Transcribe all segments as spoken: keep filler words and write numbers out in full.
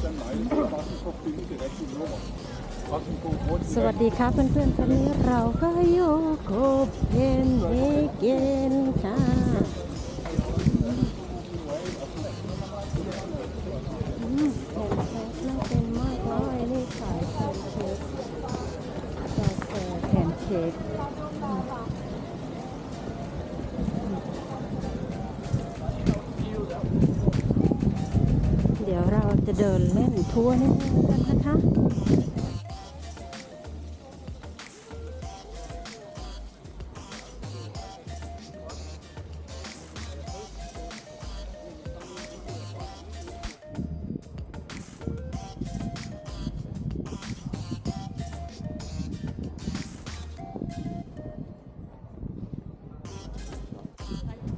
สวัสดีค่ะเพื่อนๆวันนี้เราก็อยู่โคเปนเฮเกนค่ะอืมแผ่นเค้กน่าเป็นมากเลยนี่ขายแผ่นเค้กกาแฟแผ่นเค้กเดี๋ยวเราจะเดินเล่นทัวร์ในเมืองกันนะคะ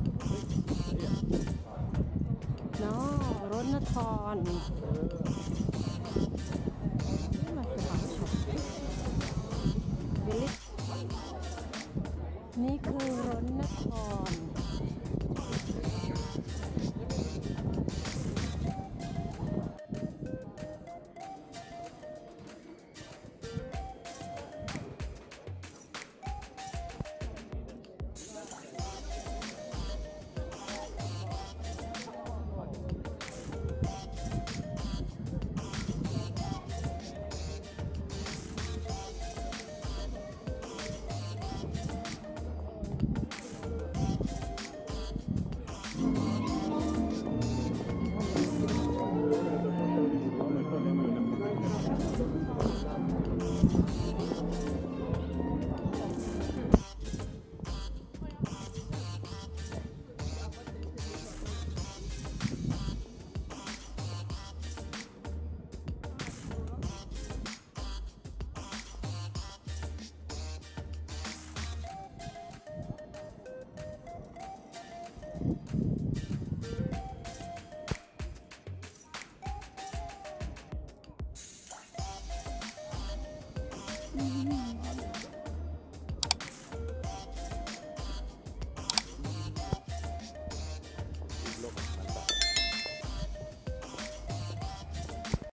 น้องรถนคร